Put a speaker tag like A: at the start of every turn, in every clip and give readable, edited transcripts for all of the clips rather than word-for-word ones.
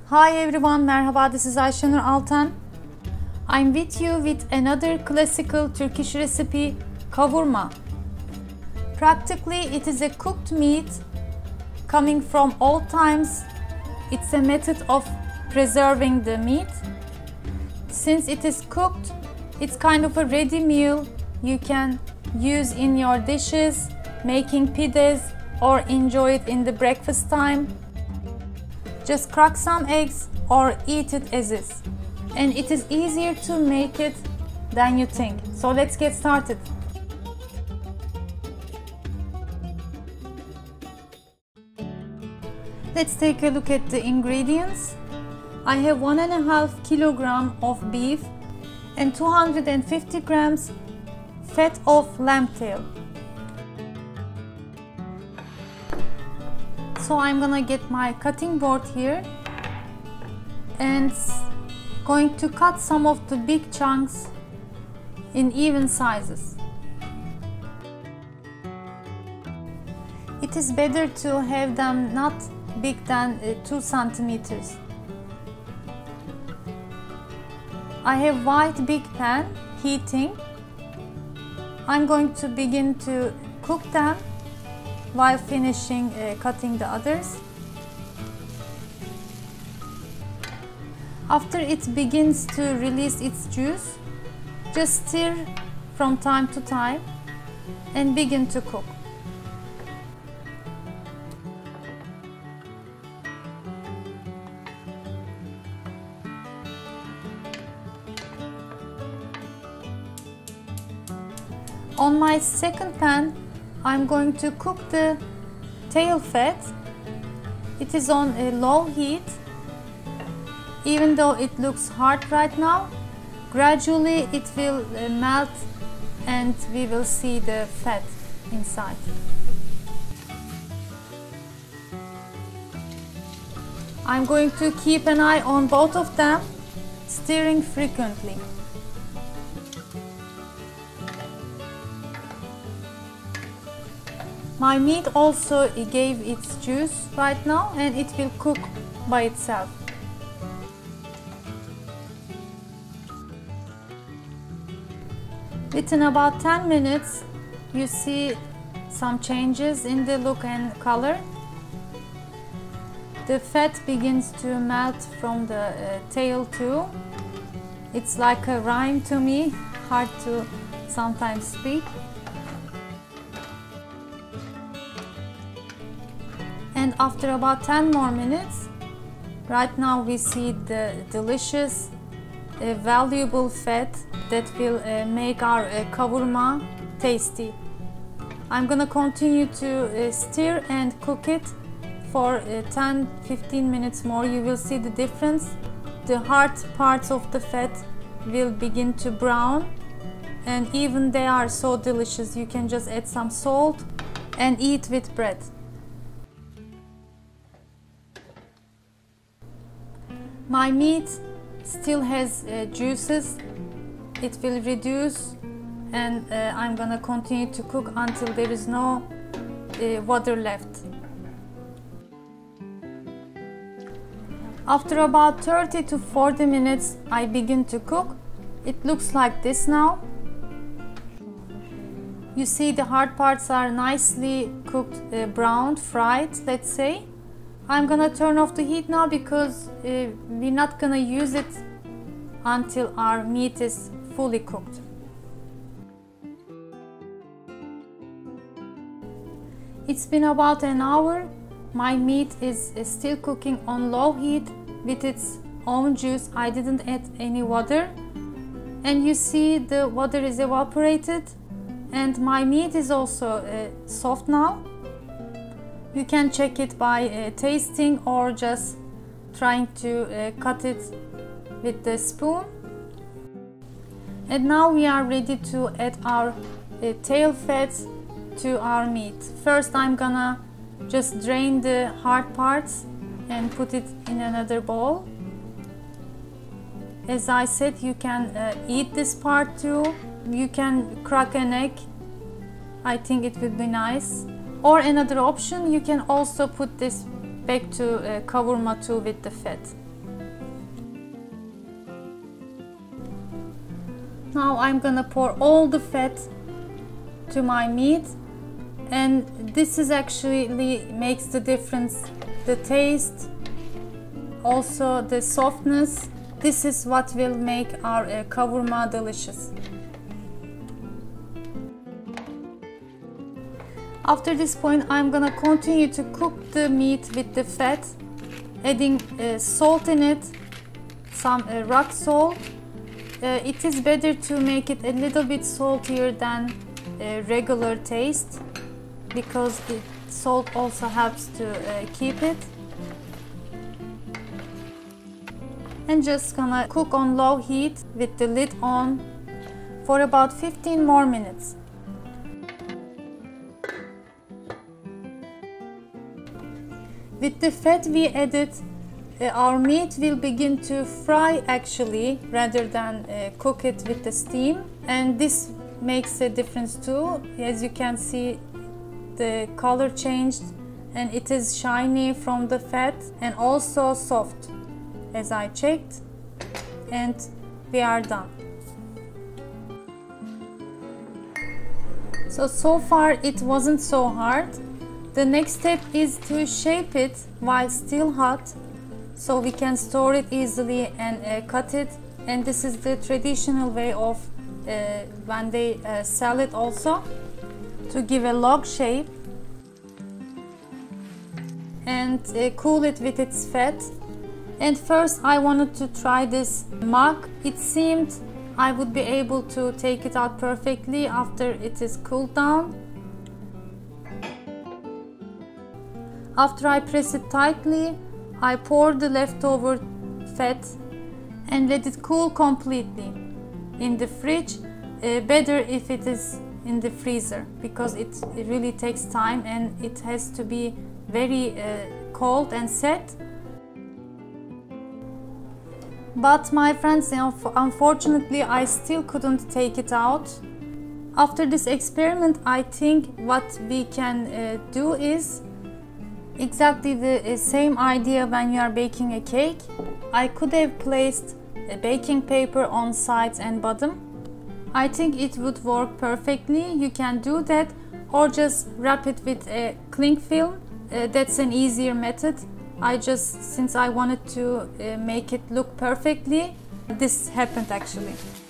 A: Hi everyone, merhaba, this is Ayşenur Altan. I'm with you with another classical Turkish recipe, kavurma. Practically it is a cooked meat coming from old times. It's a method of preserving the meat. Since it is cooked, it's kind of a ready meal you can use in your dishes, making pides or enjoy it in the breakfast time. Just crack some eggs or eat it as is. And it is easier to make it than you think. So let's get started. Let's take a look at the ingredients. I have 1.5 kilogram of beef and 250 grams fat of lamb tail. So I'm gonna get my cutting board here and going to cut some of the big chunks in even sizes. It is better to have them not big than 2 centimeters. I have white big pan heating. I'm going to begin to cook them while finishing cutting the others. After it begins to release its juice, just stir from time to time and begin to cook. On my second pan, I'm going to cook the tail fat. It is on a low heat. Even though it looks hard right now, gradually it will melt and we will see the fat inside. I'm going to keep an eye on both of them, stirring frequently. My meat also gave its juice right now and it will cook by itself. Within about 10 minutes, you see some changes in the look and color. The fat begins to melt from the tail too. It's like a rhyme to me, hard to sometimes speak. And after about 10 more minutes, right now we see the delicious, valuable fat that will make our kavurma tasty. I'm gonna continue to stir and cook it for 10-15 minutes more. You will see the difference. The hard parts of the fat will begin to brown, and even they are so delicious. You can just add some salt and eat with bread. My meat still has juices. It will reduce and I'm gonna continue to cook until there is no water left. After about 30 to 40 minutes, I begin to cook. It looks like this now. You see the hard parts are nicely cooked, browned, fried, let's say. I'm gonna turn off the heat now because we're not gonna use it until our meat is fully cooked. It's been about an hour. My meat is still cooking on low heat with its own juice. I didn't add any water. And you see the water is evaporated and my meat is also soft now. You can check it by tasting or just trying to cut it with the spoon. And now we are ready to add our tail fat to our meat. First I'm gonna just drain the hard parts and put it in another bowl. As I said, you can eat this part too. You can crack an egg. I think it would be nice. Or another option, you can also put this back to kavurma too with the fat. Now I'm gonna pour all the fat to my meat, and this is actually makes the difference. The taste, also the softness. This is what will make our kavurma delicious. After this point, I'm gonna continue to cook the meat with the fat, adding salt in it, some rock salt. It is better to make it a little bit saltier than regular taste, because salt also helps to keep it. And just gonna cook on low heat with the lid on for about 15 more minutes. With the fat we added, our meat will begin to fry actually, rather than cook it with the steam, and this makes a difference too. As you can see, the color changed and it is shiny from the fat and also soft as I checked, and we are done. So far it wasn't so hard. The next step is to shape it while still hot, so we can store it easily and cut it. And this is the traditional way of when they sell it also, to give a log shape and cool it with its fat. And first I wanted to try this mug. It seemed I would be able to take it out perfectly after it is cooled down. After I press it tightly, I pour the leftover fat and let it cool completely. In the fridge, better if it is in the freezer, because it really takes time and it has to be very cold and set. But my friends, unfortunately I still couldn't take it out. After this experiment, I think what we can do is exactly the same idea when you are baking a cake. I could have placed a baking paper on sides and bottom. I think it would work perfectly. You can do that, or just wrap it with a cling film. That's an easier method. Since I wanted to make it look perfectly, this happened actually.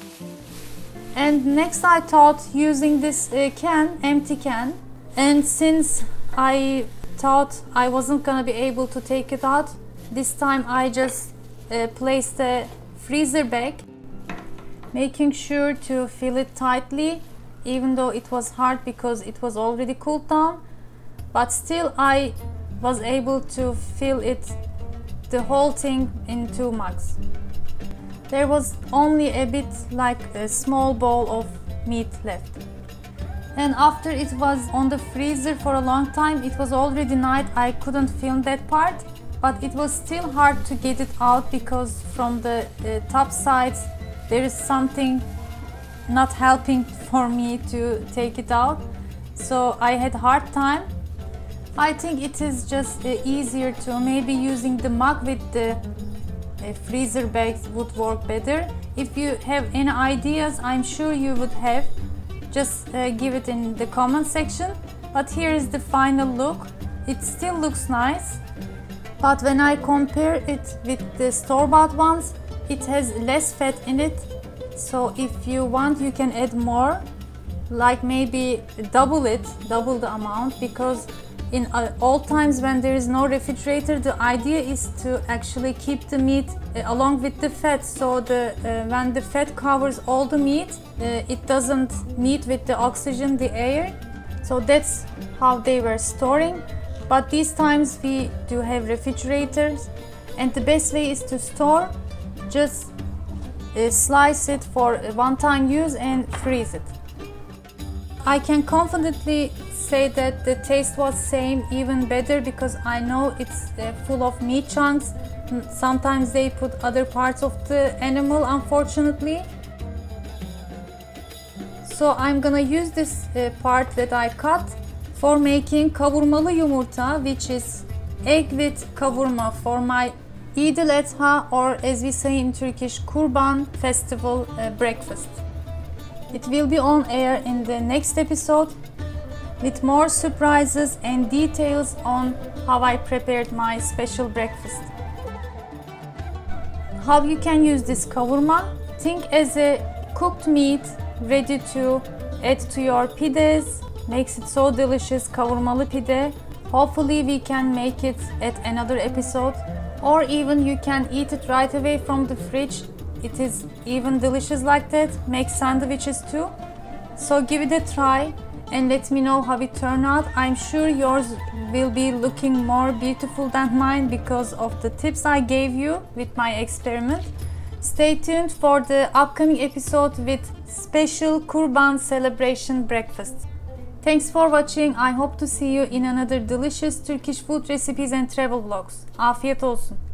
A: And next I thought using this empty can, and since I thought I wasn't gonna be able to take it out, this time I just placed a freezer bag, making sure to fill it tightly, even though it was hard because it was already cooled down, but still I was able to fill it, the whole thing, in 2 mugs. There was only a bit like a small bowl of meat left. And after it was on the freezer for a long time, it was already night. I couldn't film that part, but it was still hard to get it out because from the top sides there is something not helping for me to take it out. So I had a hard time. I think it is just easier to maybe using the mug with the freezer bags would work better. If you have any ideas, I'm sure you would have. Just give it in the comment section. But here is the final look. It still looks nice, but when I compare it with the store-bought ones, it has less fat in it. So if you want, you can add more, like maybe double the amount, because in all times when there is no refrigerator, the idea is to actually keep the meat along with the fat, so when the fat covers all the meat, it doesn't meet with the oxygen, the air. So that's how they were storing. But these times we do have refrigerators, and the best way is to store, just slice it for one-time use and freeze it. I can confidently say that the taste was same, even better, because I know it's full of meat chunks. Sometimes they put other parts of the animal, unfortunately. So I'm gonna use this part that I cut for making kavurmalı yumurta, which is egg with kavurma, for my Eid el Adha, or as we say in Turkish, Kurban festival breakfast. It will be on air in the next episode with more surprises and details on how I prepared my special breakfast. How you can use this kavurma? Think as a cooked meat ready to add to your pides. Makes it so delicious, kavurmalı pide. Hopefully we can make it at another episode, or even you can eat it right away from the fridge. It is even delicious like that. Make sandwiches too. So give it a try and let me know how it turned out. I'm sure yours will be looking more beautiful than mine because of the tips I gave you with my experiment. Stay tuned for the upcoming episode with special Kurban celebration breakfast. Thanks for watching. I hope to see you in another delicious Turkish food recipes and travel vlogs. Afiyet olsun.